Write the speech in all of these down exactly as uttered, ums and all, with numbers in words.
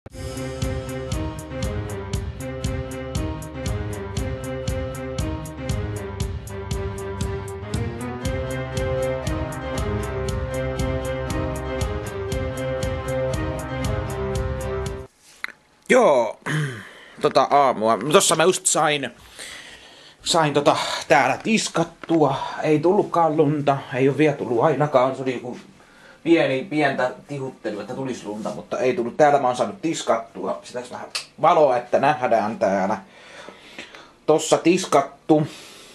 Joo, tota aamua. Tossa mä just sain, sain tota täällä tiskattua. Ei tullutkaan lunta, ei oo vielä tullut ainakaan. Se oli joku pieni, pientä tihuttelua, että tulisi lunta, mutta ei tullut. Täällä mä oon saanut tiskattua. Sitäks vähän valoa, että nähdään täällä. Tossa tiskattu.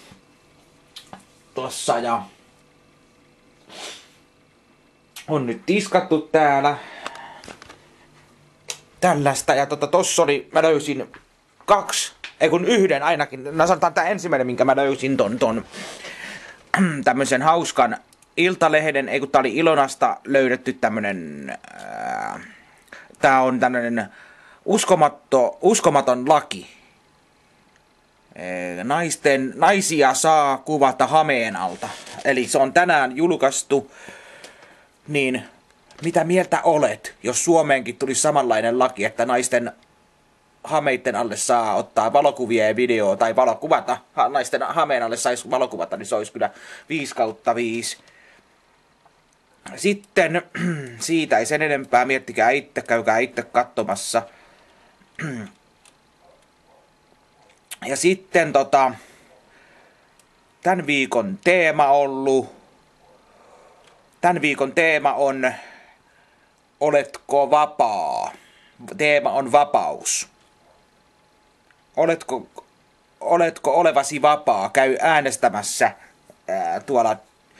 Tossa ja on nyt tiskattu täällä. Tällaista, ja tota, tossa oli, mä löysin kaksi, ei kun yhden ainakin, no sanotaan tää ensimmäinen, minkä mä löysin ton, ton tämmösen hauskan Iltalehden, ei kun tää oli Ilonasta löydetty tämmönen, ää, tää on tämmönen uskomatto, uskomaton laki. Ee, naisten, naisia saa kuvata hameen alta, eli se on tänään julkaistu, niin mitä mieltä olet, jos Suomeenkin tuli samanlainen laki, että naisten hameitten alle saa ottaa valokuvia ja videoa, tai valokuvata, ha, naisten hameen alle saisi valokuvata, niin se olisi kyllä viisi kautta viisi. Sitten siitä ei sen enempää, miettikää itse, käykää itse katsomassa. Ja sitten tota, tämän viikon teema ollut, tämän viikon teema on oletko vapaa? Teema on vapaus. Oletko, oletko olevasi vapaa? Käy äänestämässä ää, tuolla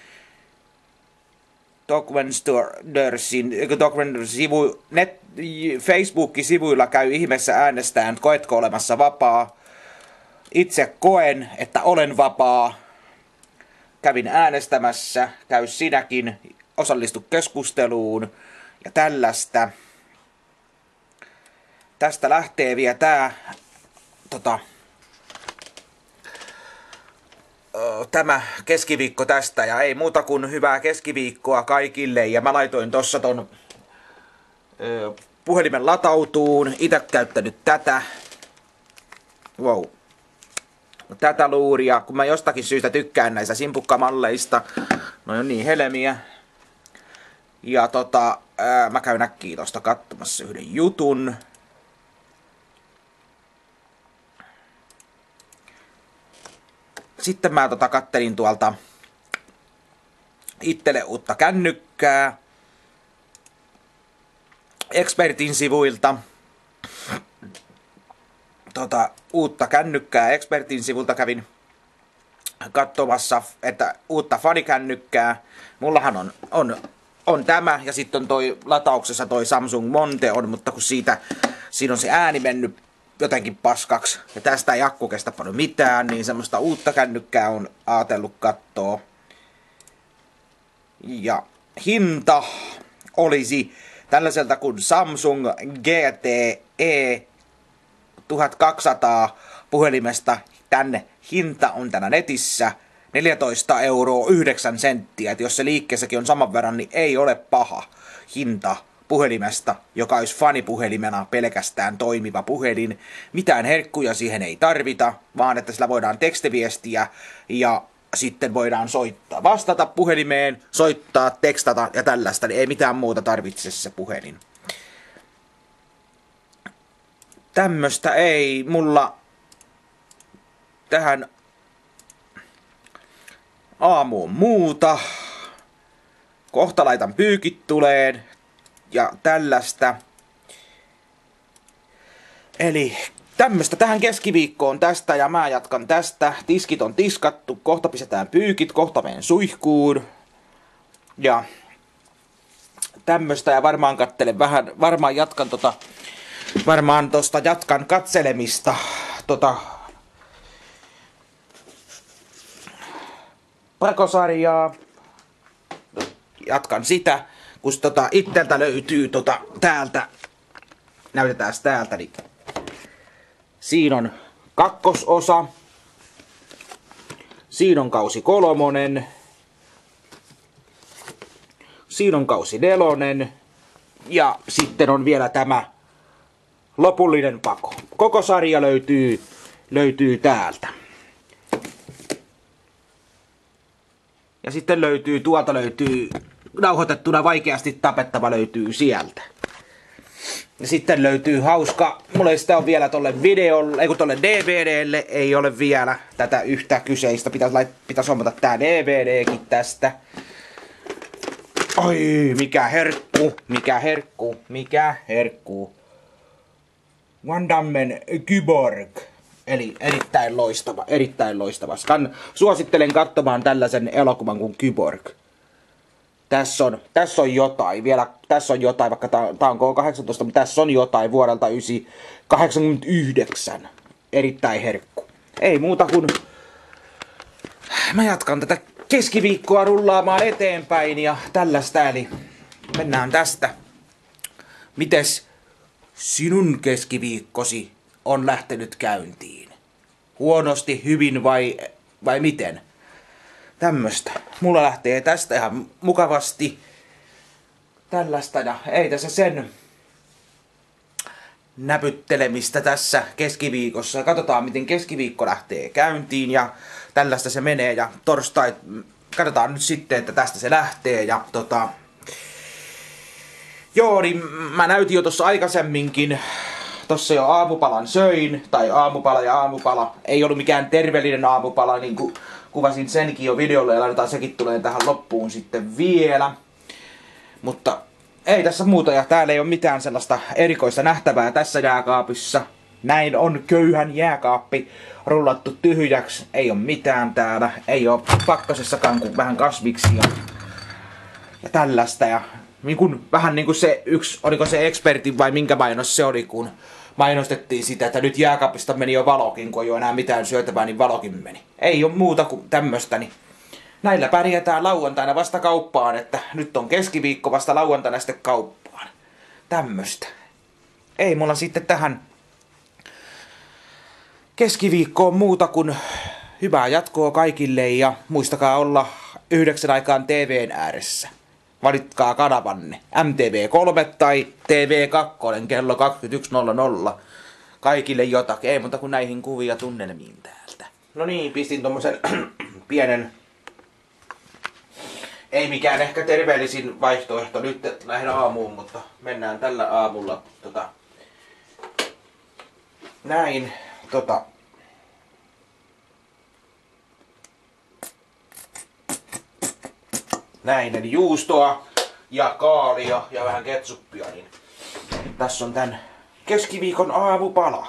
Documentorsin sivu, net, Facebook-sivuilla käy ihmeessä äänestään, koetko olemassa vapaa. Itse koen, että olen vapaa. Kävin äänestämässä, käy sinäkin, osallistu keskusteluun. Ja tällaista. Tästä lähtee vielä tää, tota, tämä keskiviikko tästä. Ja ei muuta kuin hyvää keskiviikkoa kaikille. Ja mä laitoin tossa ton ö, puhelimen latautuun. Itse käyttänyt tätä. Wow. Tätä luuria. Kun mä jostakin syystä tykkään näistä simpukkamalleista. No on niin helmiä. Ja tota, ää, mä käyn äkkiä tosta katsomassa yhden jutun. Sitten mä tota kattelin tuolta itselle uutta kännykkää. Expertin sivuilta. Tota, uutta kännykkää Expertin sivulta kävin katsomassa, että uutta fanikännykkää. Mullahan on, on On tämä, ja sitten on toi latauksessa toi Samsung Monte on, mutta kun siitä, siinä on se ääni mennyt jotenkin paskaksi, ja tästä ei akku kestä paljon mitään, niin semmoista uutta kännykkää on ajatellut kattoo. Ja hinta olisi tällaiselta kuin Samsung G T E tuhatkaksisataa puhelimesta. Tänne hinta on tänä netissä neljätoista euroa yhdeksän senttiä, että jos se liikkeessäkin on saman verran, niin ei ole paha hinta puhelimesta, joka olisi fanipuhelimena pelkästään toimiva puhelin. Mitään herkkuja siihen ei tarvita, vaan että sillä voidaan tekstiviestiä ja sitten voidaan soittaa, vastata puhelimeen, soittaa, tekstata ja tällaista, niin ei mitään muuta tarvitse se puhelin. Tämmöstä ei mulla tähän aamuun muuta. Kohta laitan pyykit tuleen ja tällaista. Eli tämmöstä tähän keskiviikkoon tästä ja mä jatkan tästä. Tiskit on tiskattu, kohta pistetään pyykit, kohta menen suihkuun. Ja tämmöstä ja varmaan kattelen vähän, varmaan jatkan tota, varmaan tosta jatkan katselemista tota pakosarjaa. Jatkan sitä, kun tota itseltä löytyy tota täältä, näytetään täältä, niin siinä on kakkososa, siinä on kausi kolmonen, siinä on kausi nelonen ja sitten on vielä tämä lopullinen pako. Koko sarja löytyy, löytyy täältä. Ja sitten löytyy, tuolta löytyy, nauhoitettuna vaikeasti tapettava löytyy sieltä. Ja sitten löytyy hauska, mulla ei sitä ole vielä tolle videolle, ei kun tolle D V D:lle, ei ole vielä tätä yhtä kyseistä. Pitäis, lait, pitäis hommata tää D V D:kin tästä. Oi, mikä herkku, mikä herkku, mikä herkku. Van Dammen Kyborg. Eli erittäin loistava, erittäin loistava. Kan, suosittelen katsomaan tällaisen elokuvan kuin Kyborg. Tässä on, tässä on jotain, vielä tässä on jotain, vaikka tää, tää on K kahdeksantoista, mutta tässä on jotain vuodelta kahdeksankymmentäyhdeksän. Erittäin herkku. Ei muuta kuin mä jatkan tätä keskiviikkoa rullaamaan eteenpäin ja tällaista, eli mennään tästä. Mites sinun keskiviikkosi on lähtenyt käyntiin? Huonosti, hyvin vai, vai miten? Tämmöstä. Mulla lähtee tästä ihan mukavasti. Tällaista ja ei tässä sen näpyttelemistä tässä keskiviikossa. Katsotaan miten keskiviikko lähtee käyntiin ja tällaista se menee ja torstai. Katsotaan nyt sitten, että tästä se lähtee ja tota... Joo, niin mä näytin jo tossa aikaisemminkin. Tossa jo aamupalan söin, tai aamupala ja aamupala. Ei ollut mikään terveellinen aamupala, niin kuin kuvasin senkin jo videolle ja laitetaan sekin tulee tähän loppuun sitten vielä. Mutta ei tässä muuta ja täällä ei ole mitään sellaista erikoista nähtävää tässä jääkaapissa. Näin on köyhän jääkaappi rullattu tyhjäksi. Ei ole mitään täällä. Ei ole pakkasessakaan kuin vähän kasviksia. Ja tällaista ja niin kun, vähän niin kuin se yksi, oliko se ekspertin vai minkä mainos se oli, kun mainostettiin sitä, että nyt jääkaapista meni jo valokin, kun ei ole enää mitään syötävää, niin valokin meni. Ei ole muuta kuin tämmöstä, niin näillä pärjätään lauantaina vasta kauppaan, että nyt on keskiviikko vasta lauantaina sitten kauppaan. Tämmöstä. Ei mulla sitten tähän keskiviikkoon muuta kuin hyvää jatkoa kaikille ja muistakaa olla yhdeksän aikaan T V:n ääressä. Valitkaa kanavanne M T V kolme tai T V kaksi kello kaksikymmentäyksi nolla nolla. Kaikille jotakin, ei muuta kuin näihin kuvia tunnelmiin täältä. No niin, pistin tommosen pienen... Ei mikään ehkä terveellisin vaihtoehto nyt, että lähden aamuun, mutta mennään tällä aamulla tota... Näin, tota... Näin, eli juustoa ja kaalia ja vähän ketsuppia, niin tässä on tän keskiviikon aamupala.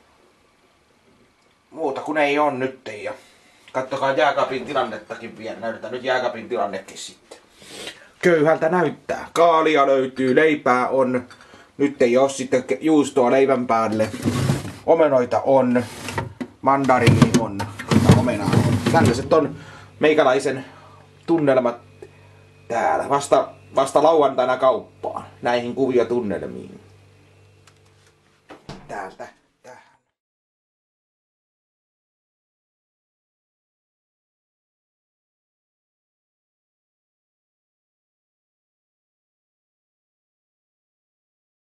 Muuta kun ei on nyt ja kattokaa jääkaapin tilannettakin vielä, näytetään nyt jääkaapin tilannekin sitten. Köyhältä näyttää, kaalia löytyy, leipää on, nyt ei oo sitten juustoa leivän päälle, omenoita on, mandariini on, omena on. Tällaiset on meikäläisen tunnelmat täällä. Vasta, vasta lauantaina kauppaan. Näihin kuvia tunnelmiin. Täältä.